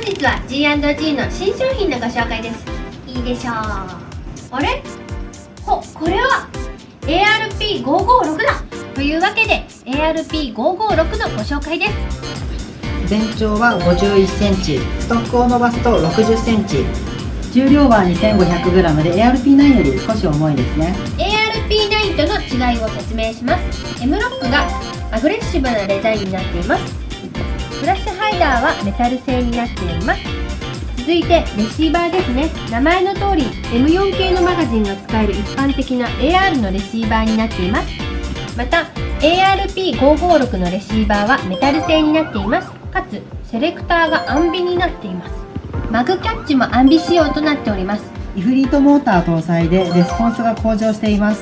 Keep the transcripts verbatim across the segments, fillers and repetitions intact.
日は ジーアンドジー の新商品のご紹介です。いいでしょう。あれ、ほ、これは エーアールピーごーごーろく だというわけで エーアールピーごーごーろく のご紹介です。 全長はごじゅういっセンチ、ストックを伸ばすとろくじゅっセンチ、重量は にせんごひゃくグラム で エーアールピーナイン より少し重いですね。 エーアールピーナイン との違いを説明します。 M ロックがアグレッシブなデザインになっています。フラッシュハイダーはメタル製になっています。続いてレシーバーですね。名前の通り エムよん 系のマガジンが使える一般的な エーアール のレシーバーになっています。また エーアールピーごーごーろく のレシーバーはメタル製になっています。かつセレクターがアンビになっています。マグキャッチもアンビ仕様となっております。 イフリートモーター搭載でレスポンスが向上しています。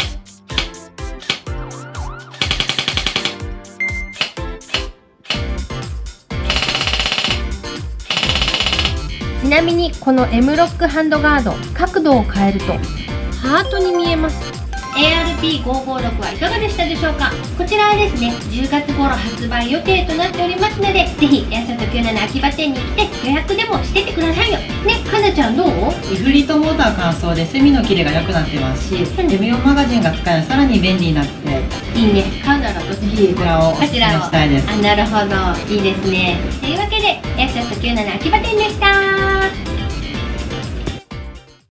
ちなみにこの M ロックハンドガード、角度を変えるとハートに見えます。 エーアールピーごーごーろく はいかがでしたでしょうか。こちらはですねじゅうがつ頃発売予定となっておりますので、ぜひ安里きゅうじゅうなな秋葉店に来て予約でもしてってくださいよね。かなちゃんどう？ イフリートモーター乾燥でセミの切れが良くなってますし、 うん、 エムよん マガジンが使えるさらに便利になっていいね。買うならどっち？ ぜひこちらをおすすめしたいです。 あ、なるほど、いいですね。というわけで安里きゅうじゅうなな秋葉店でした。